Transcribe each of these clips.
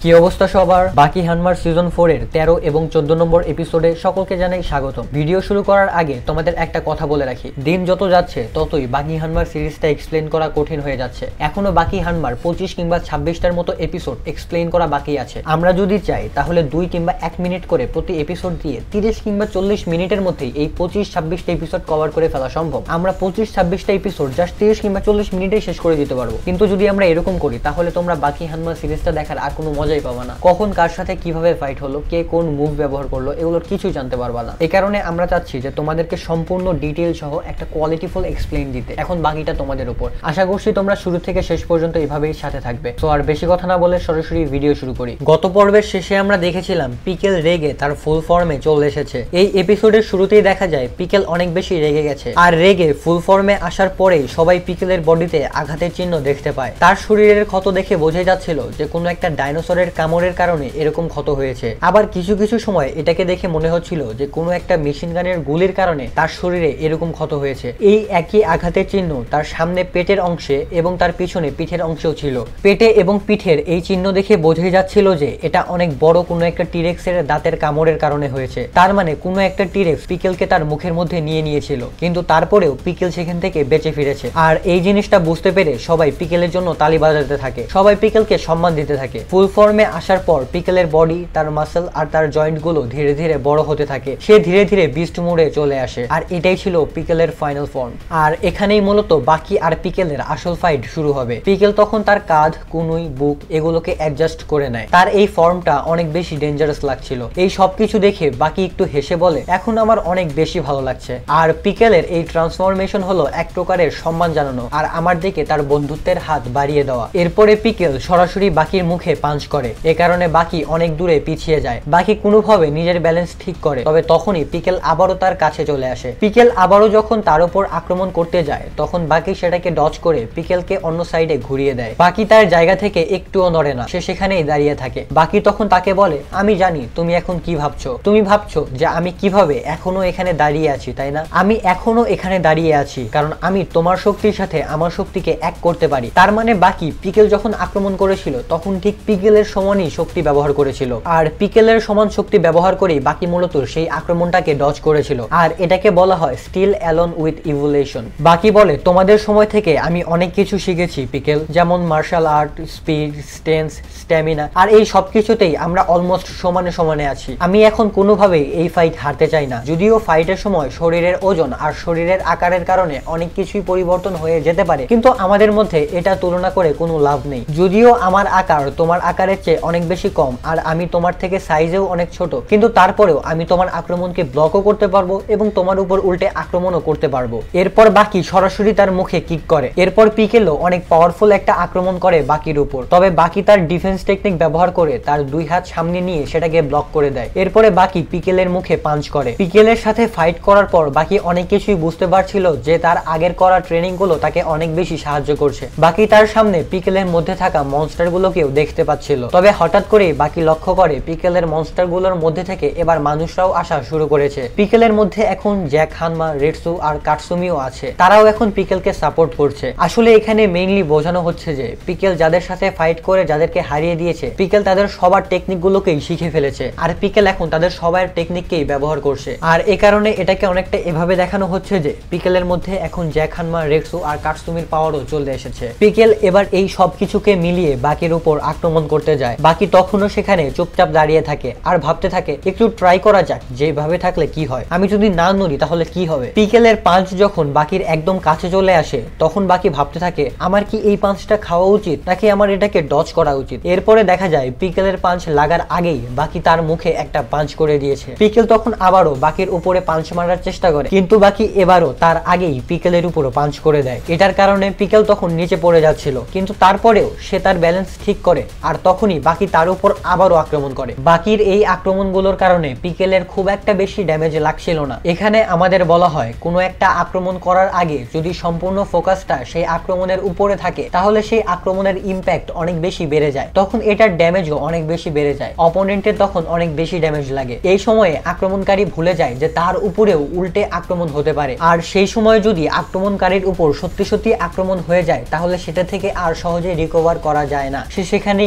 কি অবস্থা সবার? বাকি হানমার সিজন 4 এর 13 এবং 14 নম্বর এপিসোডে সকলকে জানাই স্বাগতম। ভিডিও শুরু করার আগে তোমাদের একটা কথা বলে রাখি, দিন যত যাচ্ছে ততই বাকি হানমার সিরিজটা এক্সপ্লেন করা কঠিন হয়ে যাচ্ছে। এখনো বাকি হানমার 25 কিংবা 26টার মতো এপিসোড এক্সপ্লেন করা বাকি আছে। আমরা যদি চাই তাহলে 2 কিংবা 1 মিনিট করে প্রতি এপিসোড দিয়ে 30 কিংবা 40 মিনিটের মধ্যেই এই 25-26টা এপিসোড কভার করে ফেলা সম্ভব। আমরা 25-26টা এপিসোড জাস্ট 30 কিংবা 40 মিনিটেই শেষ করে দিতে পারবো। কিন্তু যদি আমরা এরকম করি তাহলে তোমরা বাকি হানমা সিরিজটা দেখার আর কোনো মজাই পাবা না। কখন কার সাথে কিভাবে ফাইট হলো, কে কোন মুভ ব্যবহার করলো, এগুলোর কিছুই জানতে পারবা না। এই কারণে আমরা চাচ্ছি যে তোমাদেরকে সম্পূর্ণ ডিটেইল সহ একটা কোয়ালিটিফুল এক্সপ্লেইন দিতে। এখন বাকিটা তোমাদের উপর। আশা করছি তোমরা শুরু থেকে শেষ পর্যন্ত এভাবেই সাথে থাকবে। তো আর বেশি কথা না বলে সরাসরি ভিডিও শুরু করি। গত পর্বের শেষে আমরা দেখেছিলাম পিকেল রেগে তার ফুল ফর্মে চলে এসেছে। এই এপিসোডের শুরুতেই দেখা যায় পিকেল অনেক বেশি রেগে গেছে, আর রেগে ফুল ফর্মে আসার পরেই সবাই পিকেলের বডিতে আঘাতের চিহ্ন দেখতে পায়। তার শরীরের ক্ষত দেখে বোঝা যাচ্ছিল যে কোনো একটা ডাইনোসরের কামড়ের কারণে এরকম ক্ষত হয়েছে। আবার কিছু কিছু সময় এটাকে দেখে মনে হচ্ছিল যে কোনো একটা মেশিন গানের গুলির কারণে তার শরীরে এরকম ক্ষত হয়েছে। এই একই আঘাতের চিহ্ন তার সামনে পেটের অংশে এবং তার পিছনে পিঠের অংশেও ছিল। পেটে এবং পিঠের এই চিহ্ন দেখে বোঝাই যাচ্ছিল যে এটা অনেক বড় কোনো একটা টিরেক্সের দাঁতের কামড়ের কারণে হয়েছে। তার মানে কোনো একটা টিরেক্স পিকেলকে তার মুখের মধ্যে নিয়ে নিয়েছিল, কিন্তু তারপরেও পিকেল সেখান থেকে বেঁচে ফিরেছে। আর এই জিনিসটা বুঝতে পেরে সবাই পিকেলের জন্য তালি বাজাতে থাকে, সবাই পিকেলকে সম্মান দিতে থাকে। ফুল ফর্মে আসার পর পিকেলের বডি, তার মাসল আর তার জয়েন্ট গুলো ধীরে ধীরে বড় হতে থাকে। সে ধীরে ধীরে বিস্ট মোডে চলে আসে, আর এটাই ছিল পিকেলের ফাইনাল ফর্ম। আর এখানেই মূলত বাকি আর পিকেলের আসল ফাইট শুরু হবে। পিকেল তখন তার কাঁধ, কুনুই, বুক এগুলোকে অ্যাডজাস্ট করে নেয়। তার এই ফর্মটা অনেক বেশি ডেঞ্জারাস লাগছিল। এই সবকিছু দেখে বাকি একটু হেসে বলে, এখন আমার অনেক বেশি ভালো লাগছে। আর পিকেলের এই ট্রান্সফরমেশন হলো এক প্রকারের সম্মান জানানো আর আমার দিকে তার বন্ধুত্বের হাত বাড়িয়ে দেওয়া। এরপরে পিকেল সরাসরি বাকির মুখে পাঞ্চ করে, এ কারণে বাকি অনেক দূরে পিছিয়ে যায়। বাকি কোনোভাবে নিজের ব্যালেন্স ঠিক করে, তবে তখনই পিকেল আবারও তার কাছে চলে আসে। পিকেল আবারও যখন তার উপর আক্রমণ করতে যায় তখন বাকি সেটাকে ডজ করে পিকেলকে অন্য সাইডে ঘুরিয়ে দেয়। বাকি তার জায়গা থেকে একটুও নড়ে না, সে সেখানেই দাঁড়িয়ে থাকে। বাকি তখন তাকে বলে, আমি জানি তুমি এখন কি ভাবছো। তুমি ভাবছো যে আমি কিভাবে এখনো এখানে দাঁড়িয়ে আছি, তাই না? আমি এখনো এখানে দাঁড়িয়ে আছি কারণ আমি তোমার শক্তির সাথে আমার শক্তিকে এক করতে পারি। তার মানে বাকি পিকেল যখন আক্রমণ করেছিল তখন ঠিক পিকেলের সমানই শক্তি ব্যবহার করেছিল, আর পিকেলের সমান শক্তি ব্যবহার করেই বাকি মূলত সেই আক্রমণটাকে ডজ করেছিল। আর এটাকে বলা হয় স্টিল অ্যালোন উইথ ইভলিউশন। বাকি বলে, তোমাদের সময় থেকে আমি অনেক কিছু শিখেছি পিকেল, যেমন martial art, speed, stance, stamina, আর এই সবকিছুতেই আমরা অলমোস্ট সমানে সমানে আছি। আমি এখন কোনোভাবেই এই ফাইট হারতে চাই না। যদিও ফাইটের সময় শরীরের ওজন আর শরীরের আকারের কারণে অনেক কিছুই পরিবর্তন হয়ে যেতে পারে, কিন্তু আমাদের মধ্যে এটা তুলনা করে কোনো লাভ নেই। যদিও আমার আকার তোমার আকারের চেয়ে অনেক বেশি কম আর আমি তোমার থেকে সাইজেও অনেক ছোট, কিন্তু তারপরেও আমি তোমার আক্রমণকে ব্লকও করতে পারবো এবং তোমার উপর উল্টে আক্রমণও করতে পারবো। এরপর বাকি সরাসরি তার মুখে কিক করে। এরপর পিকেলও অনেক পাওয়ারফুল একটা আক্রমণ করে বাকির উপর, তবে বাকি তার ডিফেন্স টেকনিক ব্যবহার করে তার 2 হাত সামনে নিয়ে সেটাকে ব্লক করে দেয়। এরপরে বাকি পিকেলের মুখে পাঞ্চ করে। পিকেলের সাথে ফাইট করার পর বাকি অনেক কিছুই বুঝতে পারছিল যে তার আগের করা ট্রেনিং গুলো তাকে অনেক বেশি সাহায্য করছে। বাকি তার সামনে পিকেলের মধ্যে থাকা মনস্টার গুলোকেও দেখতে পাচ্ছিল, তবে হঠাৎ করে বাকি লক্ষ্য করে পিকেলের মনস্টার গুলোর মধ্যে থেকে এবার মানুষরাও আসা শুরু করেছে। পিকেলের মধ্যে এখন জ্যাক, হানমা, রেডসু আর কাটসুমিও আছে, তারাও এখন পিকেলকে সাপোর্ট করছে। আসলে এখানে মেইনলি বোঝানো হচ্ছে যে পিকেল যাদের সাথে ফাইট করে যাদেরকে হারিয়ে দিয়েছে, পিকেল তাদের সবার টেকনিক গুলোকেই শিখে ফেলেছে, আর পিকেল এখন তাদের সবার টেকনিককেই ব্যবহার করছে। আর এ কারণে এটাকে অনেকটা এভাবে দেখানো হচ্ছে যে পিকেলের মধ্যে এখন জ্যাক, হানমা, রেডসু আর কাটসুমির পাওয়ারও চলে এসেছে। পিকেল এবার এই সবকিছুকে মিলিয়ে বাকির উপর আক্রমণ করতে যায়। বাকি তখনও সেখানে চুপচাপ দাঁড়িয়ে থাকে আর ভাবতে থাকে, একটু ট্রাই করা যাক, যেভাবে থাকলে কি হয়, আমি যদি না নড়ি তাহলে কি হবে। পিকেলের পাঞ্চ যখন বাকির একদম কাছে চলে আসে তখন বাকি ভাবতে থাকে, আমার কি এই পাঞ্চটা খাওয়া উচিত নাকি আমার এটাকে ডজ করা উচিত। এরপরে দেখা যায় পিকেলের পাঞ্চ লাগার আগেই বাকি তার মুখে একটা পাঞ্চ করে দিয়েছে। পিকেল তখন আবারও বাকির উপরে পাঞ্চ মারার চেষ্টা করে, কিন্তু বাকি এবারও তার আগেই পিকেলের উপরও পাঞ্চ করে দেয়। এটার কারণে পিকেল তখন নিচে পড়ে যাচ্ছিল, কিন্তু তারপরেও সে তার ব্যালেন্স ঠিক করে, আর তখনই বাকি তার উপর আবারও আক্রমণ করে। বাকির এই আক্রমণগুলোর কারণে পিকেলের খুব একটা বেশি ড্যামেজ লাগছিল না। এখানে আমাদের বলা হয়, কোনো একটা আক্রমণ করার আগে যদি সম্পূর্ণ ফোকাসটা সেই আক্রমণের উপরে থাকে তাহলে সেই আক্রমণের ইম্প্যাক্ট অনেক বেশি বেড়ে যায়, তখন এটার ড্যামেজও অনেক বেশি বেড়ে যায়, অপোনেন্টের তখন অনেক বেশি ড্যামেজ লাগে। এই সময়ে আক্রমণকারী ভুলে যায় যে তার উপরেও উল্টে আক্রমণ হতে পারে, আর সেই সময় যদি আক্রমণকারীর উপর সত্যি সত্যি আক্রমণ হয়ে যায় তাহলে সেটা থেকে আর সহজে রিকভার করা যায় না, সে সেখানেই হেরে যায়।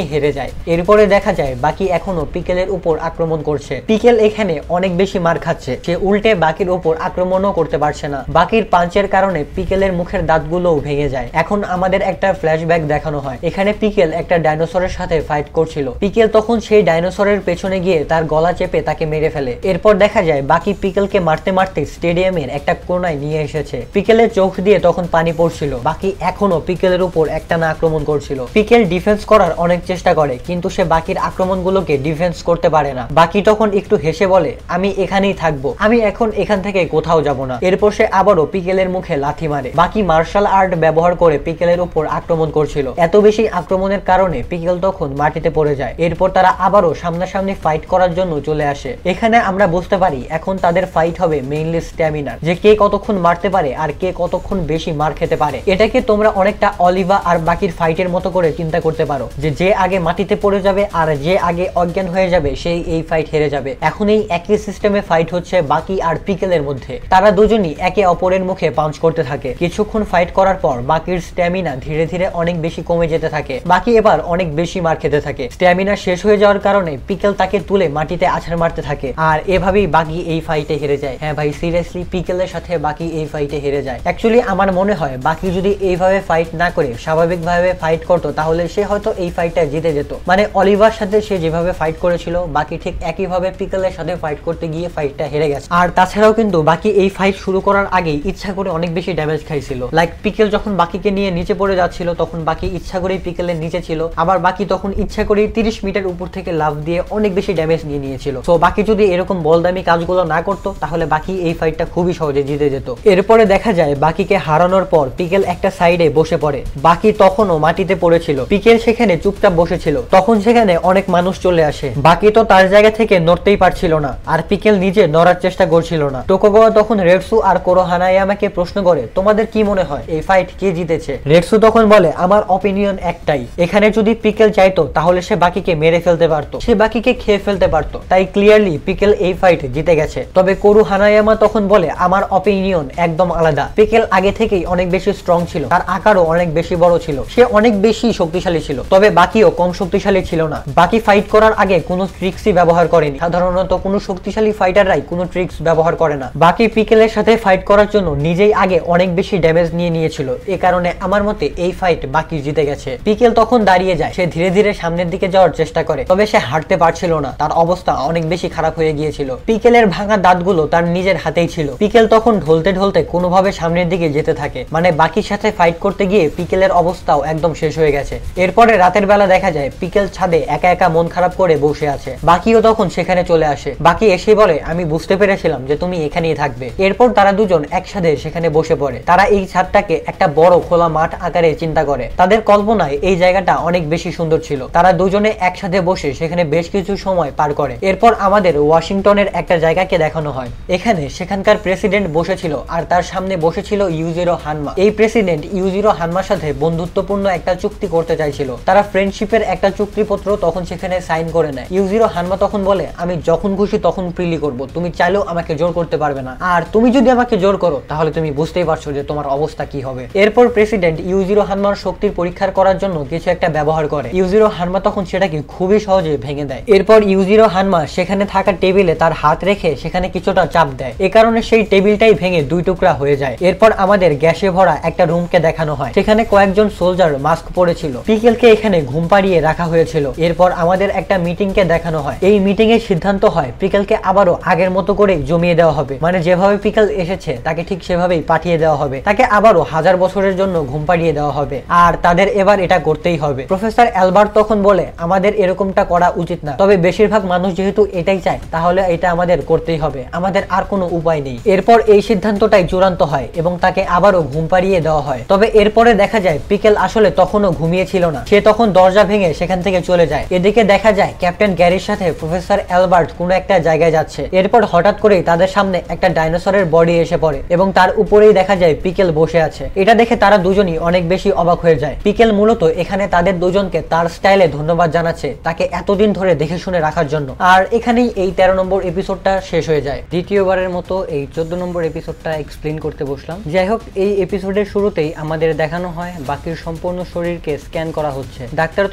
যায়। এরপরে দেখা যায় বাকি এখনো পিকেলের উপর আক্রমণ করছে। পিকেল এখানে অনেক বেশি মার খাচ্ছে, সে উল্টে বাকির উপর আক্রমণও করতে পারছে না। বাকির পাঞ্চের কারণে পিকেলের মুখের দাঁতগুলোও ভেঙে যায়। এখন আমাদের একটা ফ্ল্যাশব্যাক দেখানো হয়, এখানে পিকেল একটা ডাইনোসরের সাথে ফাইট করছিল। পিকেল তখন সেই ডাইনোসরের পেছনে গিয়ে তার গলা চেপে তাকে মেরে ফেলে। এরপর দেখা যায় বাকি পিকেলকে মারতে মারতে স্টেডিয়ামের একটা কোনায় নিয়ে এসেছে। পিকেলের চোখ দিয়ে তখন পানি পড়ছিল। বাকি এখনো পিকেলের উপর একটানা আক্রমণ করছিল। পিকেল ডিফেন্স করার অনেক চেষ্টা করে, কিন্তু সে বাকির আক্রমণগুলোকে ডিফেন্স করতে পারে না। বাকি তখন একটু হেসে বলে, আমি এখানেই থাকবো, আমি এখন এখান থেকে কোথাও যাব না। এরপর সে আবারও পিকেলের মুখে লাথি মারে। বাকি মার্শাল আর্ট ব্যবহার করে পিকেলের উপর আক্রমণ করছিল। এত বেশি আক্রমণের কারণে পিকেল তখন মাটিতে পড়ে যায়। এরপর তারা আবারও সামনাসামনি ফাইট করার জন্য চলে আসে। এখানে আমরা বুঝতে পারি এখন তাদের ফাইট হবে মেইনলি স্ট্যামিনার, যে কে কতক্ষণ মারতে পারে আর কে কতক্ষণ বেশি মার খেতে পারে। এটাকে তোমরা অনেকটা অলিভা আর বাকির ফাইটের মতো করে চিন্তা করতে পারো, যে আগে মাটিতে পড়ে যাবে আর যে আগে অজ্ঞান হয়ে যাবে সেই এই ফাইট হেরে যাবে। এখন এই একই সিস্টেমে ফাইট হচ্ছে বাকি আর পিকেলের মধ্যে। তারা দুজনই একে অপরের মুখে পাঞ্চ করতে থাকে। কিছুক্ষণ ফাইট করার পর বাকির স্ট্যামিনা ধীরে ধীরে অনেক বেশি কমে যেতে থাকে। বাকি এবার অনেক বেশি মার খেতে থাকে। স্ট্যামিনা শেষ হয়ে যাওয়ার কারণে পিকেল তাকে তুলে মাটিতে আছাড় মারতে থাকে, আর এভাবেই বাকি এই ফাইটে হেরে যায়। হ্যাঁ ভাই, সিরিয়াসলি পিকেলের সাথে বাকি এই ফাইটে হেরে যায়। অ্যাকচুয়ালি আমার মনে হয় বাকি যদি এইভাবে ফাইট না করে স্বাভাবিকভাবে ফাইট করতো তাহলে সে হয়তো এই ফাইটটা জিতে যেত। মানে অলিভার সাথে সে যেভাবে ফাইট করেছিল বাকি ঠিক একইভাবে পিকেলের সাথে ফাইট করতে গিয়ে ফাইটটা হেরে গেছে। আর তাছাড়াও কিন্তু বাকি এই ফাইট শুরু করার আগেই ইচ্ছা করে অনেক বেশি ড্যামেজ খাইছিল। লাইক পিকেল যখন বাকিকে নিয়ে নিচে পড়ে যাচ্ছিল তখন বাকি ইচ্ছা করেই পিকেলের নিচে ছিল, আবার বাকি তখন ইচ্ছা করেই 30 মিটার উপর থেকে লাফ দিয়ে অনেক বেশি ড্যামেজ নিয়ে নিয়েছিল। সো বাকি যদি এরকম বলদামি কাজগুলো না করতো তাহলে বাকি এই ফাইটটা খুবই সহজে জিতে যেত। এরপরে দেখা যায় বাকিকে হারানোর পর পিকেল একটা সাইডে বসে পড়ে। বাকি তখনও মাটিতে পড়েছিল। পিকেল সেখানে চুপচাপ বসেছিল। তখন সেখানে অনেক মানুষ চলে আসে। বাকি তো তার জায়গা থেকে নড়তেই পারছিল না, আর পিকেল নিজে নড়ার চেষ্টা করছিল না। টোকুগাওয়া তখন রেডসু আর কোরোহানায়ামাকে প্রশ্ন করে, তোমাদের কি মনে হয় এই ফাইট কে জিতেছে? রেডসু তখন বলে, আমার অপিনিয়ন একটাই, এখানে যদি পিকেল চাইতো তাহলে সে বাকিকে মেরে ফেলতে পারতো, সে বাকিকে খেয়ে ফেলতে পারতো, তাই ক্লিয়ারলি পিকেল এই ফাইট জিতে গেছে। তবে কোরোহানায়ামা তখন বলে, আমার অপিনিয়ন একদম আলাদা, পিকেল আগে থেকেই অনেক বেশি স্ট্রং ছিল, তার আকারও অনেক বেশি বড় ছিল, সে অনেক বেশি শক্তিশালী ছিল। তবে বাকিও কম শক্তিশালী ছিল না। বাকি ফাইট করার আগে কোনো ট্রিক্সই ব্যবহার করেনি। সাধারণত কোনো শক্তিশালী ফাইটাররাই কোনো ট্রিক্স ব্যবহার করে না। বাকি পিকেলের সাথে ফাইট করার জন্য নিজেই আগে অনেক বেশি ড্যামেজ নিয়ে নিয়েছিল। এ কারণে আমার মতে এই ফাইট বাকি জিতে গেছে। পিকেল তখন দাঁড়িয়ে যায়। সে ধীরে ধীরে সামনের দিকে যাওয়ার চেষ্টা করে, তবে সে হাঁটতে পারছিল না, তার অবস্থা অনেক বেশি খারাপ হয়ে গিয়েছিল। পিকেলের ভাঙা দাঁতগুলো তার নিজের হাতেই ছিল। পিকেল তখন ঢলতে ঢলতে কোনোভাবে সামনের দিকে যেতে থাকে। মানে বাকির সাথে ফাইট করতে গিয়ে পিকেলের অবস্থাও একদম শেষ হয়ে গেছে। এরপরে রাতের বেলা দেখা যায় পিকেল ছাদে একা একা মন খারাপ করে বসে আছে। বাকিও তখন সেখানে চলে আসে। বাকি এসে বলে, আমি বুঝতে পেরেছিলাম যে তুমি এখানেই থাকবে। এরপর তারা দুজন একসাথে সেখানে বসে পড়ে। তারা এই ছাদটাকে একটা বড় খোলা মাঠ আকারে চিন্তা করে। তাদের কল্পনায় এই জায়গাটা অনেক বেশি সুন্দর ছিল। তারা দুজনে একসাথে বসে সেখানে বেশ কিছু সময় পার করে। এরপর আমাদের ওয়াশিংটনের একটা জায়গাকে দেখানো হয়। এখানে সেখানকার প্রেসিডেন্ট বসেছিল, আর তার সামনে বসেছিল ইউজিরো হানমা। এই প্রেসিডেন্ট ইউজিরো হানমার সাথে বন্ধুত্বপূর্ণ একটা চুক্তি করতে চাইছিল। তারা ফ্রেন্ডশিপের একটা চুক্তিপত্র তখন সেখানে সাইন করে নেয়। ইউজিরো হানমা তখন বলে, আমি যখন খুশি তখন ফ্রিলি করব, তুমি চাইলেও আমাকে জোর করতে পারবে না, আর তুমি যদি আমাকে জোর করো তাহলে তুমি বুঝতেই পারছো যে তোমার অবস্থা কি হবে। এরপর প্রেসিডেন্ট ইউজিরো হানমার শক্তির পরীক্ষা করার জন্য কিছু একটা ব্যবহার করে। ইউজিরো হানমা তখন সেটাকে খুবই সহজে ভেঙে দেয়। এরপর ইউজিরো হানমা সেখানে থাকা টেবিলে তার হাত রেখে সেখানে কিছুটা চাপ দেয়। এ কারণে সেই টেবিলটাই ভেঙে দুই টুকরা হয়ে যায়। এরপর আমাদের গ্যাসে ভরা একটা রুমকে দেখানো হয়। সেখানে কয়েকজন সোলজার মাস্ক পরেছিল। পিকেলকে এখানে ঘুম পাড়িয়ে রাখা হয়েছিল। এরপর আমাদের একটা মিটিংকে দেখানো হয়। এই মিটিং এর সিদ্ধান্ত হয় পিকেলকে আবারও আগের মতো করে জমিয়ে দেওয়া হবে। মানে যেভাবে পিকেল এসেছে তাকে ঠিক সেভাবেই পাঠিয়ে দেওয়া হবে। তাকে আবারও 1000 বছরের জন্য ঘুম পাড়িয়ে দেওয়া হবে, আর তাদের এবার এটা করতেই হবে। প্রফেসর অ্যালবার্ট তখন বলে, আমাদের এরকমটা করা উচিত না, তবে বেশিরভাগ মানুষ যেহেতু এটাই চায় তাহলে এটা আমাদের করতেই হবে, আমাদের আর কোনো উপায় নেই। এরপর এই সিদ্ধান্তটাই চূড়ান্ত হয় এবং তাকে আবারও ঘুম পাড়িয়ে দেওয়া হয়। তবে এরপরে দেখা যায় পিকেল আসলে তখনও ঘুমিয়েছিল না। সে তখন দরজা ভেঙে সেখান থেকে চলে যায়। এদিকে দেখা যায় ক্যাপ্টেন গ্যারির সাথে প্রফেসর অ্যালবার্ট কোনো একটা জায়গায় যাচ্ছে। এরপর হঠাৎ করেই তাদের সামনে একটা ডাইনোসরের বডি এসে পড়ে এবং তার উপরেই দেখা যায় পিকেল বসে আছে। এটা দেখে তারা দুজনই অনেক বেশি অবাক হয়ে যায়। পিকেল মূলত এখানে তাদের দুজনকে তার স্টাইলে ধন্যবাদ জানাচ্ছে, তাকে এতদিন ধরে দেখে শুনে রাখার জন্য। আর এখানেই এই 13 নম্বর এপিসোডটা শেষ হয়ে যায়। দ্বিতীয়বারের মতো এই 14 নম্বর এপিসোডটা এক্সপ্লেন করতে বসলাম। যাই হোক, এই এপিসোডের শুরুতেই আমাদের দেখানো হয় বাকির সম্পূর্ণ শরীরকে স্ক্যান করা হচ্ছে। ডাক্তার তখন বলে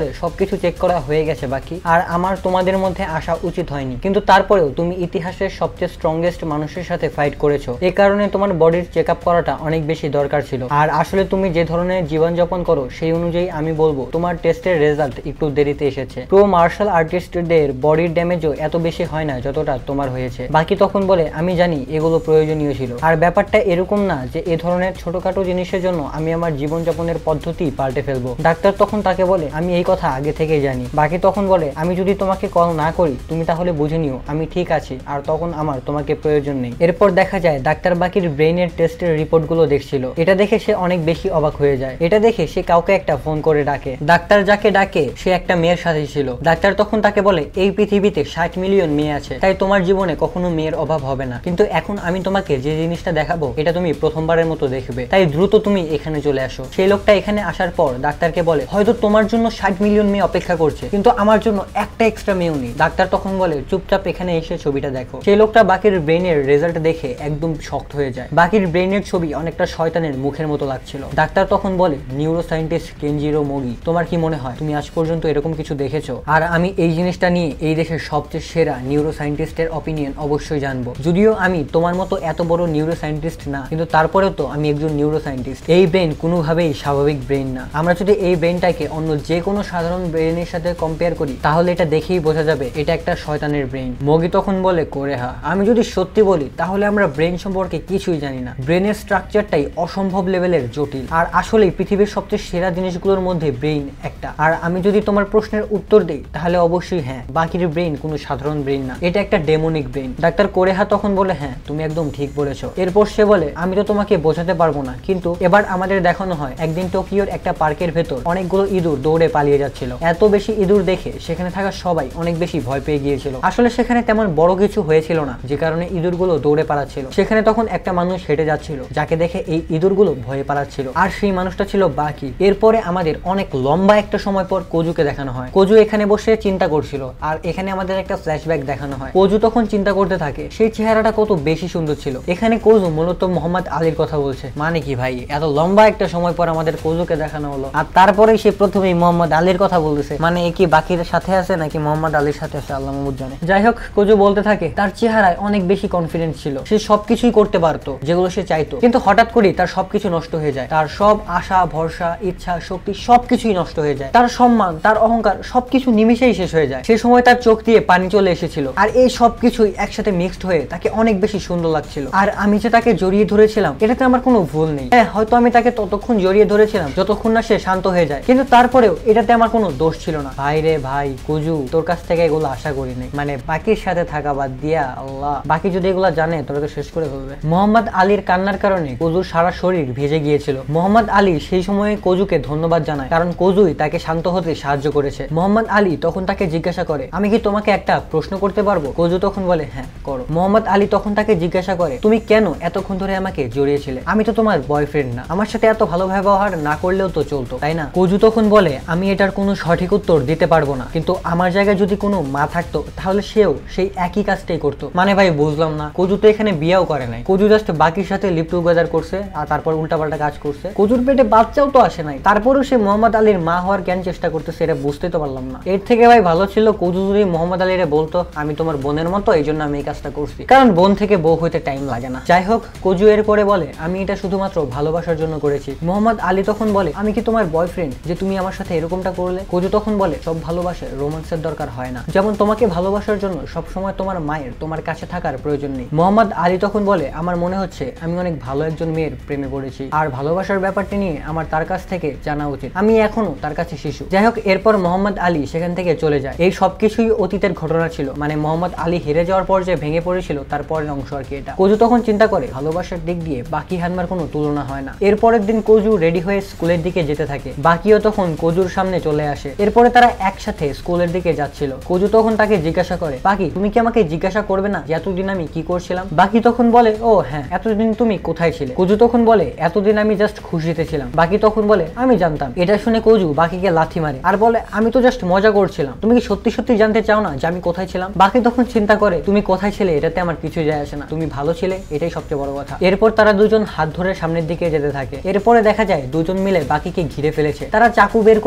বলে সবকিছু চেক করা হয়ে গেছে বাকি, আর আমার তোমাদের মধ্যে আসা উচিত হয়নি, কিন্তু তারপরেও তুমি ইতিহাসের সবচেয়ে স্ট্রংগেস্ট মানুষের সাথে ফাইট করেছো, এই কারণে তোমার বডির চেক আপ করাটা অনেক বেশি দরকার ছিল। আর আসলে তুমি যে ধরনের জীবনযাপন করো সেই অনুযায়ী আমি বলবো তোমার টেস্টের রেজাল্ট একটু দেরিতে এসেছে। প্রো মার্শাল আর্টিস্টদের বডির ড্যামেজও এত বেশি হয় না যতটা তোমার হয়েছে। বাকি তখন বলে আমি জানি এগুলো প্রয়োজনীয় ছিল, আর ব্যাপারটা এরকম না যে এ ধরনের ছোটখাটো জিনিসের জন্য আমি আমার জীবনযাপনের পদ্ধতি পাল্টে ফেলবো। ডাক্তার তখন তাকে বলে আমি এই কথা আগে থেকেই জানি। বাকি তখন বলে আমি যদি তোমাকে কল না করি তুমি তাহলে বুঝে নিও আমি ঠিক আছি, আর তখন আমার তোমাকে প্রয়োজন নেই। এরপর দেখা যায় ডাক্তার বাকির ব্রেইনের টেস্টের রিপোর্টগুলো দেখছিল। এটা দেখে সে অনেক বেশি অবাক হয়ে যায়। এটা দেখে সে কাউকে একটা ফোন করে ডাকে। ডাক্তার যাকে ডাকে সে একটা মেয়ের সাথে ছিল। ডাক্তার তখন তাকে বলে এই পৃথিবীতে 60 মিলিয়ন মেয়ে আছে, তাই তোমার জীবনে কখনো মেয়ের অভাব হবে না, কিন্তু এখন আমি তোমাকে যে জিনিসটা দেখাবো এটা তুমি প্রথমবারের মতো দেখবে, তাই দ্রুত তুমি এখানে চলে আসো। সেই লোকটা এখানে আসার পর ডাক্তারকে বলে হয়তো তোমার জন্য 60 মিলিয়ন মেয়ে অপেক্ষা করছে, কিন্তু আমার জন্য একটা এক্সট্রা মেয়েও নেই। ডাক্তার তখন বলে চুপচাপ এখানে এসে ছবিটা দেখো। সেই লোকটা বাকির ব্রেইনের রেজাল্ট দেখে একদম শক্ট হয়ে যায়। বাকির ব্রেইনের ছবি অনেকটা শয়তানের মুখের মতো লাগছিল। ডাক্তার তখন বলে নিউরো সায়েন্টিস্ট কেনজিরো মোগি, তোমার কি মনে হয় তুমি আজ পর্যন্ত এরকম কিছু দেখেছো? আর আমি এই জিনিসটা নিয়ে এই দেশের সবচেয়ে সেরা নিউরো সায়েন্টিস্টের অপিনিয়ন অবশ্যই জানবো। যদিও আমি তোমার মতো এত বড় নিউরো সায়েন্টিস্ট না, কিন্তু তারপরেও তো আমি একজন নিউরো সায়েন্টিস্ট। এই ব্রেন কোনোভাবেই স্বাভাবিক ব্রেন না। আমরা যদি এই ব্রেনটাকে অন্য যে কোনো সাধারণ ব্রেনের সাথে কম্পেয়ার করি তাহলে এটা দেখেই বোঝা যাবে এটা একটা শয়তানের ব্রেন। মোগি তখন বলে কোরেহা, আমি যদি সত্যি বলি তাহলে আমরা ব্রেন সম্পর্কে কিছুই জানি না। ব্রেনের স্ট্রাকচারটাই অসম্ভব লেভেলের জটিল, আর আসলে পৃথিবীর সবচেয়ে সেরা জিনিসগুলোর মধ্যে ব্রেইন একটা। আর আমি যদি তোমার প্রশ্নের উত্তর দিই তাহলে অবশ্যই হ্যাঁ, বাকির ব্রেইন কোনো সাধারণ ব্রেইন না, এটা একটা ডেমনিক ব্রেইন। ডাক্তার কোরেহা তখন বলে হ্যাঁ তুমি একদম ঠিক বলেছো। এরপর সে বলে আমি তো তোমাকে বোঝাতে পারবো না, কিন্তু এবার আমাদের দেখানো হয় একদিন টোকিওর একটা পার্কের ভেতর অনেকগুলো ইঁদুর দৌড়ে পালিয়ে যাচ্ছিল। এত বেশি ইঁদুর দেখে সেখানে থাকা সবাই অনেক বেশি ভয় পেয়ে গিয়েছিল। আসলে সেখানে তেমন বড় কিছু হয়েছিল না, যে কারণে ইঁদুরগুলো দৌড়ে পালাচ্ছিল। সেখানে তখন একটা মানুষ হেঁটে যাচ্ছিল যাকে দেখে এই ইঁদুরগুলো ভয়ে পালাচ্ছিল, আর সেই মানুষটা ছিল বাকি। এরপরে আমাদের অনেক লম্বা একটা সময় পর কোজুকে দেখানো হয়। কোজু এখানে বসে চিন্তা করছিল, আর এখানে আমাদের একটা ফ্ল্যাশব্যাক দেখানো হয়। কোজু তখন চিন্তা করতে থাকে সেই চেহারাটা কত বেশি সুন্দর ছিল। এখানে কোজু মূলত মোহাম্মদ আলীর কথা বলছে। মানে কি ভাই, এত লম্বা একটা সময় পর আমাদের কোজুকে দেখানো হলো, আর তারপরেই সে প্রথমেই মোহাম্মদ আলীর কথা বলতেছে। মানে কি বাকির সাথে আছে নাকি মোহাম্মদ আলীর সাথে আছে আল্লাহ মাহমুদ জানে। যাই হোক, কোজু বলতে থাকে তার চেহারায় অনেক বেশি কনফিডেন্স ছিল, সে সবকিছুই করতে পারতো যেগুলো সে চাইতো, কিন্তু হঠাৎ করেই তার সবকিছু নষ্ট হয়ে যায়। তার সব আশা ভরসা ইচ্ছা শক্তি সবকিছুই নষ্ট হয়ে যায়। তার সম্মান তার অহংকার সবকিছু নিমিশেই শেষ হয়ে যায়। সে সময় তার চোখ দিয়ে পানি চলে এসেছিল, আর এই সবকিছুই একসাথে মিক্সড হয়ে তাকে অনেক বেশি সুন্দর লাগছিল। আর আমি যে তাকে জড়িয়ে ধরেছিলাম এটাতে আমার কোনো ভুল নেই। হ্যাঁ, হয়তো আমি তাকে ততক্ষণ জড়িয়ে ধরেছিলাম যতক্ষণ না সে শান্ত হয়ে যায়, কিন্তু তারপরেও এটাতে আমার কোনো দোষ ছিল না। ভাই রে ভাই কোজু, তোর কাছ থেকে এগুলো আশা করি নাই। মানে বাকির সাথে থাকা বাদ দিয়া আল্লাহ, বাকি যদি এগুলো জানে তোরা তো শেষ করে ফেলবে। মোহাম্মদ আলীর কান্নার কারণে কোজুর সারা শরীর ভেজে গিয়েছিল। মোহাম্মদ আলী সেই সময়ে কোজুকে ধন্যবাদ জানায়, কারণ কোজুই তাকে শান্ত হতে সাহায্য করেছে। মোহাম্মদ আলী তখন তাকে জিজ্ঞাসা করে আমি কি তোমাকে একটা প্রশ্ন করতে পারবো? কোজু তখন বলে হ্যাঁ করো। মোহাম্মদ আলী তখন তাকে জিজ্ঞাসা করে তুমি কেন এতক্ষণ ধরে আমাকে জড়িয়েছিলে? আমি তো তোমার বয়ফ্রেন্ড না, আমার সাথে এত ভালো ব্যবহার না করলেও তো চলতো, তাই না? কোজু তখন বলে আমি এটার কোনো সঠিক উত্তর দিতে পারবো না, কিন্তু আমার জায়গায় যদি কোনো মা থাকতো তাহলে সেও সেই একই কাজটাই করতো। মানে ভাই বুঝলাম না, কোজু তো এখানে বিয়েও করে নাই, কোজু জাস্ট বাকির সাথে লিপ টুগেদার করছে আর তারপর উল্টাপাল্টা কাজ করছে। কোজুর পেটে বাচ্চাও তো আসে নাই, তারপরেও সে মোহাম্মদ আলীর মা হওয়ার কেন চেষ্টা করতেছে এটা বুঝতে তো পারলাম না। এর থেকে ভাই ভালো ছিল কোজু যদি মোহাম্মদ আলীরে বলতো আমি তোমার বোনের মতো, এই জন্য আমি এই কাজটা করছি, কারণ বোন থেকে বউ হইতে টাইম লাগে না। যাই হোক, কোজু এর পরে বলে আমি এটা শুধুমাত্র ভালোবাসার জন্য করেছি। মোহাম্মদ আলী তখন বলে আমি কি তোমার বয়ফ্রেন্ড যে তুমি আমার সাথে এরকমটা করলে? কোজু তখন বলে সব ভালোবাসায় রোমান্সের দরকার হয় না, যেমন তোমাকে ভালোবাসার জন্য সবসময় তোমার মায়ের তোমার কাছে থাকার প্রয়োজন নেই। মোহাম্মদ আলী তখন বলে আমার মনে হচ্ছে আমি অনেক ভালো একজন মেয়ের প্রেমে পড়েছি, আর ভালোবাসার ব্যাপারটি নিয়ে আমার তার কাছ থেকে জানা উচিত, আমি এখনো তার কাছে শিশু। যাই হোক, এরপর মোহাম্মদ আলী সেখান থেকে চলে যায়। এই সবকিছুই অতীতের ঘটনা ছিল, মানে মোহাম্মদ আলী হেরে যাওয়ার পর যে ভেঙে পড়েছিল তারপরের অংশ আর কি এটা। কোজু তখন চিন্তা করে ভালোবাসার দিক দিয়ে বাকি হানমার কোনো তুলনা হয় না। এরপরের দিন কোজু রেডি হয়ে স্কুলের দিকে যেতে থাকে, বাকিও তখন কোজুর সামনে চলে আসে। এরপরে তারা একসাথে স্কুলের দিকে যাচ্ছিল। কোজু তখন তাকে জিজ্ঞাসা করে বাকি তুমি কি আমাকে জিজ্ঞাসা করবে না যে এতদিন আমি কি করছিলাম? বাকি তখন বলে ও হ্যাঁ, এতদিন তুমি কোথায় ছিলে? কোজু তখন বলে এতদিন আমি জাস্ট খুশিতে ছিলাম। বাকি তখন বলে আমি জানতাম। এটা শুনে কোজু বাকিকে লাথি মারে আর বলে আমি তো জাস্ট মজা করছিলাম, তুমি কি সত্যি সত্যি জানতে চাও না যে আমি কোথায় ছিলাম? বাকি তখন চিন্তা করে তুমি কোথায় ছিলে এটাতে আমার কিছু যায় আসে না, তুমি ভালো ছিলে এটাই সবচেয়ে বড় কথা। এরপর তারা দুজন হাত ধরে সামনের দিকে যেতে থাকে। এরপরে দেখা যায় দুজন মিলে বাকিকে ঘিরে ফেলেছে। তারা চাকু বের করে বাকির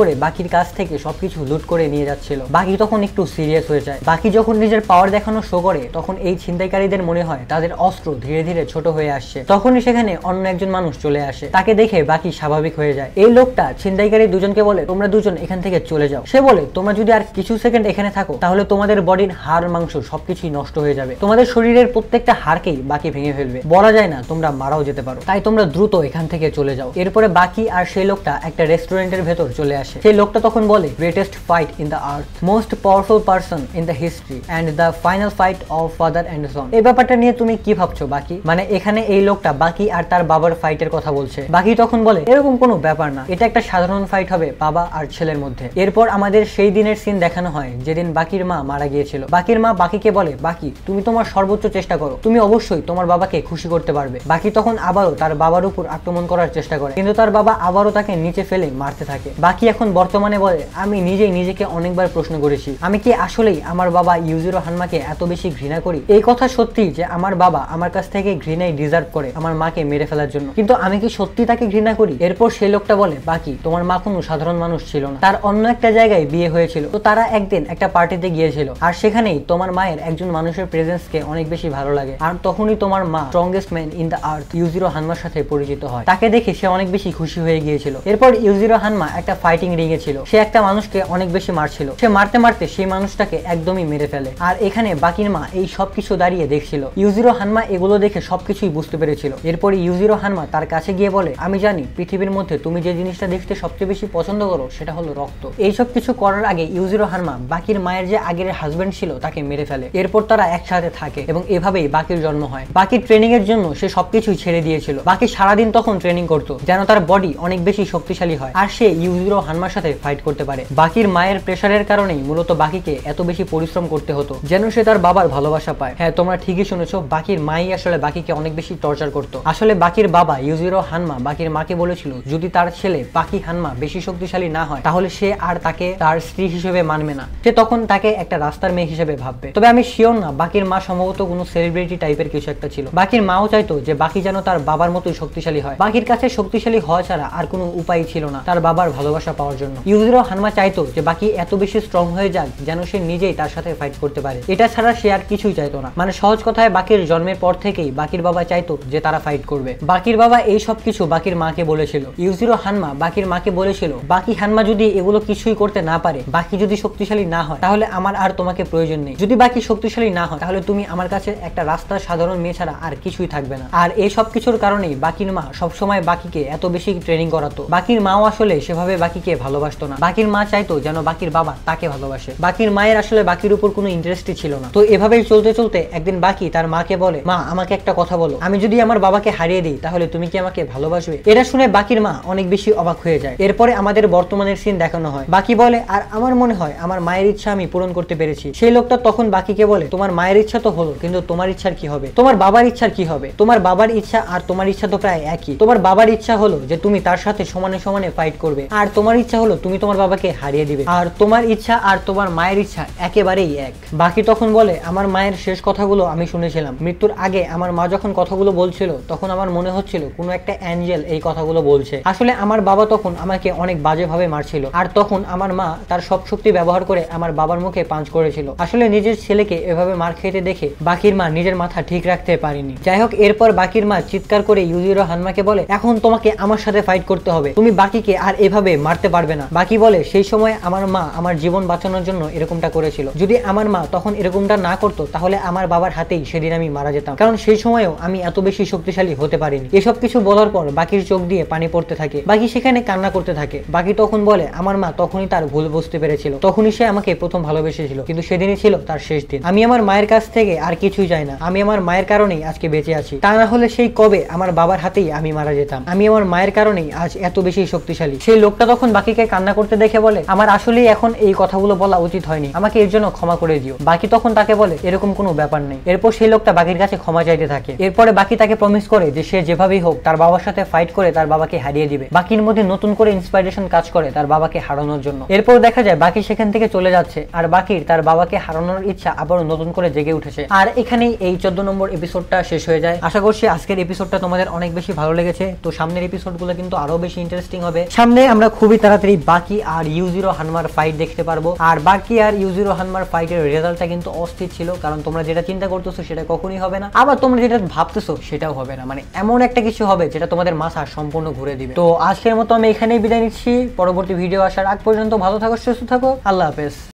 বাকির কাছ থেকে সবকিছু লুট করে নিয়ে যাচ্ছিল। বাকি তখন একটু সিরিয়াস হয়ে যায়। বাকি যখন নিজের পাওয়ার দেখানো শো করে তখন এই ছিনতাইকারীদের মনে হয় তাদের অস্ত্র ধীরে ধীরে ছোট হয়ে আসছে। তখনই সেখানে অন্য একজন মানুষ চলে আসে। তাকে দেখে বাকি স্বাভাবিক হয়ে যায়। এই লোকটা ছিনতাইকারী দুজনকে বলে, তোমরা দুজন এখান থেকে চলে যাও। সে বলে, তোমরা যদি আর কিছু সেকেন্ড এখানে থাকো তাহলে তোমাদের বডির হাড় মাংস সবকিছুই নষ্ট হয়ে যাবে, তোমাদের শরীরের প্রত্যেকটা হাড়কেই বাকি ভেঙে ফেলবে, বলা যায় না তোমরা মারাও যেতে পারো, তাই তোমরা দ্রুত এখান থেকে চলে যাও। এরপরে বাকি আর সেই লোকটা একটা রেস্টুরেন্টের ভেতর চলে আসে। সেই লোকটা তখন বলে, greatest fight in the earth, most powerful person in the history and the final fight of father and son. এই ব্যাপারটা নিয়ে তুমি কি ভাবছো বাকি? মানে এখানে এই লোকটা বাকি আর তার বাবার ফাইটের কথা বলছে। বাকি তখন বলে, এরকম কোনো ব্যাপার না, এটা একটা সাধারণ ফাইট হবে বাবা আর ছেলের মধ্যে। এরপর আমাদের সেই দিনের সিন দেখানো হয় যেদিন বাকির মা মারা গিয়েছিল। বাকির মা বাকিকে বলে, বাকি তুমি তোমার সর্বোচ্চ চেষ্টা করো, তুমি অবশ্যই তোমার বাবাকে খুশি করতে পারবে। বাকি তখন আবারও তার বাবার উপর আক্রমণ করার চেষ্টা করে, কিন্তু তার বাবা আবারও তাকে নিচে ফেলে মারতে থাকে। বাকি এখন বর্তমানে বলে, আমি নিজেই নিজেকে অনেকবার প্রশ্ন করেছি, আমি কি আসলেই আমার বাবা ইউজিরো হানমাকে এত বেশি ঘৃণা করি? এই কথা সত্যি যে আমার বাবা আমার কাছ থেকে ঘৃণাই ডিজার্ভ করে আমার মাকে মেরে ফেলার জন্য, কিন্তু আমি কি সত্যি তাকে ঘৃণা করি? এরপর সেই লোকটা বলে, বাকি তোমার মা কোনো সাধারণ মানুষ ছিল না, তার অন্য একটা জায়গায় বিয়ে হয়েছিল, তো তারা একদিন একটা পার্টিতে গিয়েছিল আর সেখানেই তোমার মায়ের একজন মানুষের প্রেজেন্সকে অনেক বেশি ভালো লাগে, আর তখনই তোমার মা strongest man in the earth Yujiro হানমার সাথে পরিচিত হয়। তাকে দেখে সে অনেক বেশি খুশি হয়ে গিয়েছিল। এরপর ইউজিরো হানমা একটা ফাইটিং রিংয়ে ছিল, সে একটা মানুষকে অনেক বেশি মারছিল, সে মারতে মারতে সেই মানুষটাকে একদমই মেরে ফেলে। আর এখানে বাকির মা এই সবকিছু দাঁড়িয়ে দেখছিল। ইউজিরো হানমা এগুলো দেখে সবকিছুই বুঝতে পেরেছিল। এরপর ইউজিরো হানমা তার কাছে গিয়ে বলে, আমি জানি পৃথিবীর মধ্যে তুমি যে জিনিসটা দেখতে সবচেয়ে বেশি পছন্দ করো সেটা হলো রক্ত। এইসব কিছু করার আগে ইউজিরো হানমা বাকির মায়ের যে আগের হাজবেন্ড ছিল তাকে মেরে ফেলে। এরপর তারা একসাথে থাকে এবং এভাবেই বাকির জন্ম হয়। বাকির ট্রেনিং এর জন্য সে সবকিছুই ছেড়ে দিয়েছিল। বাকি সারাদিন তখন ট্রেনিং করতো যেন তার বডি অনেক বেশি শক্তিশালী হয় আর সে ইউজিরো হানমার সাথে ফাইট করতে পারে। বাকির মায়ের প্রেসারের কারণেই মূলত বাকিকে এত বেশি পরিশ্রম করতে হতো যেন সে তার বাবার ভালোবাসা পায়। হ্যাঁ, তোমরা ঠিকই শুনেছো, বাকির মাই আসলে বাকিকে অনেক বেশি টর্চার করতো। আসলে বাকির বাবা ইউজিরো হানমা বাকির মাকে বলেছিল, যদি তার ছেলে বাকি হানমা বেশি শক্তিশালী না হয় তাহলে সে আর তাকে তার স্ত্রী হিসেবে মানবে না, সে তখন তাকে একটা রাস্তার মেয়ে হিসেবে ভাববে। তবে আমি শিওর না, বাকির মা সম্ভবত কোনো সেলিব্রিটি টাইপের কিছু একটা ছিল। বাকির মাও চাইতো যে বাকি যেন তার বাবার মতোই শক্তিশালী হয়। বাকির কাছে শক্তিশালী হওয়া ছাড়া আর কোনো উপায় ছিল না তার বাবার ভালোবাসা পাওয়ার জন্য। ইউজিরো হানমা চাইতো যে বাকি এত বেশি স্ট্রং হয়ে যাক যেন সে নিজেই তার সাথে ফাইট করতে পারে। এটা ছাড়া সে আর কিছুই চাইতো না। মানে সহজ কথায় বাকির জন্মের পর থেকেই বাকির বাবা চাইতো যে তারা ফাইট করবে। বাকির বাবা এই সব কিছু বাকির মাকে বলেছিল। ইউজিরো হানমা বাকির মাকে বলেছিল, বাকি হানমা যদি এগুলো কিছুই করতে না পারে, বাকি যদি শক্তিশালী না হয় তাহলে আমার আর তোমাকে প্রয়োজন নেই। যদি বাকি শক্তিশালী না হয় তাহলে তুমি আমার কাছে একটা রাস্তার সাধারণ মেয়ে ছাড়া আর কিছুই থাকবে না। আর এই সব কিছুর কারণেই বাকির মা সবসময় বাকিকে এত বেশি ট্রেনিং করাতো। বাকির মাও আসলে সেভাবে বাকিকে ভালোবাসতো না। বাকির মা চাইতো যেন বাকির বাবা তাকে ভালোবাসে। বাকির মায়ের আসলে বাকির উপর কোনো ইন্টারেস্টই ছিল না। তো এভাবেই চলতে চলতে একদিন বাকি তার মাকে বলে, মা আমাকে একটা কথা বলো, আমি যদি আমার বাবাকে হারিয়ে দিই তাহলে তুমি কি আমাকে ভালোবাসবে? এটা শুনে বাকির মা অনেক বেশি অবাক হয়ে যায়। এরপরে আমাদের বর্তমানের সিন দেখানো হয়। বাকি বলে, আর আমার মনে হয় আমার মায়ের ইচ্ছা আমি পূরণ করতে পেরেছি। সেই লোকটা তখন বাকিকে বলে, তোমার মায়ের ইচ্ছা তো হলো, কিন্তু তোমার ইচ্ছার কি হবে? তোমার বাবার ইচ্ছার কি হবে? তোমার বাবার ইচ্ছা আর তোমার ইচ্ছা তো প্রায় একই। তোমার বাবার ইচ্ছা হলো যে তুমি তার সাথে সমানে সমানে ফাইট করবে, আর তোমার ইচ্ছা হলো তুমি তোমার বাবাকে হারিয়ে দিবে। আর তোমার ইচ্ছা আর তোমার মায়ের ইচ্ছা একেবারেই এক। বাকি তখন বলে, আমার মায়ের শেষ কথাগুলো আমি শুনেছিলাম। মৃত্যুর আগে আমার মা যখন কথাগুলো বলছিল তখন আমার মনে হচ্ছিল কোনো একটা অ্যাঞ্জেল এই কথাগুলো বলছে। আসলে আমার বাবা তখন আমাকে অনেক বাজেভাবে মারছিল, আর তখন আমার মা তার সব শক্তি ব্যবহার করে আমার বাবার মুখে পাঞ্চ করেছিল। আসলে নিজের ছেলেকে এভাবে মার খেতে দেখে বাকির মা নিজের মাথা ঠিক রাখতে পারেনি। যাই হোক, এরপর বাকির মা চিৎকার করে ইউজিরো হানমাকে বলে, এখন তোমাকে আমার সাথে ফাইট করতে হবে, তুমি বাকিকে আর এভাবে মারতে পারবে না। বাকি বলে, সেই সময় আমার মা আমার জীবন বাঁচানোর জন্য এরকমটা করেছিল। যদি আমার মা তখন এরকমটা না করতো তাহলে আমার বাবার হাতেই সেদিন আমি মারা যেতাম, কারণ সেই সময়ও আমি এত বেশি শক্তিশালী হতে পারিনি। এসব কিছু বলার পর বাকির চোখ দিয়ে পানি পড়তে থাকে। বাকি সেখানে কান্না করতে থাকে। বাকি তখন বলে, আমার মা তখনই তার ভুল বুঝতে পেরেছিল, তখনই সে আমাকে প্রথম ভালোবেসেছিল, কিন্তু সেদিনই ছিল তার শেষ দিন। আমি আমার মায়ের কাছ থেকে আর কিছুই চাই না। আমি আমার মায়ের কারণেই আজকে বেঁচে আছি, তা না হলে সেই কবে আমার বাবার হাতেই আমি মারা যেতাম। আমি আমার মায়ের কারণেই আজ এত বেশি শক্তিশালী। সেই লোকটা তখন বাকিকে কান্না করতে দেখে বলে, আমার আসলেই এখন এই কথাগুলো বলা উচিত হয়নি, আমাকে এর জন্য ক্ষমা করে দিও। বাকি তখন তাকে বলে, এরকম কোনো ব্যাপার নেই। এরপর সেই লোকটা বাকির কাছে ক্ষমা চাইতে থাকে। এরপরে বাকি তাকে প্রমিস করে যে সে যেভাবেই হোক তার বাবার সাথে ফাইট করে তার বাবাকে হারিয়ে দিবে। বাকির মধ্যে নতুন করে ইন্সপিরেশন কাজ করে তার বাবাকে হারানোর জন্য। এরপর দেখা যায় বাকি সেখান থেকে চলে যাচ্ছে, আর বাকির তার বাবাকে হারানোর ইচ্ছা আবারও নতুন করে জেগে উঠেছে। আর এখানেই এই 14 নম্বর এপিসোডটা শেষ হয়ে যায়। আশা করছি আজকের এপিসোডটা তোমাদের অনেক বেশি ভালো লেগেছে। তো সামনের এপিসোডগুলো কিন্তু আরো বেশি ইন্টারেস্টিং হবে। সামনে আমরা খুবই তাড়াতাড়ি বাকি আর ইউ0 হানমার ফাইট দেখতে পারবো। আর বাকি আর ইউ0 হানমার ফাইটের রেজাল্টটা কিন্তু অস্থির ছিল, কারণ তোমরা যেটা চিন্তা করতেছো সেটা কখনোই হবে না, আবার তোমরা যেটা ভাবতেছো সেটাও হবে না। মানে এমন একটা কিছু হবে যেটা তোমাদের মাথা সম্পূর্ণ ঘুরে দিবে। তো আজকের মতো আমি এখানেই বিদায় নিচ্ছি। পরবর্তী ভিডিও আসার আগ পর্যন্ত ভালো থাকো, সুস্থ থাকো, আল্লাহ হাফেজ।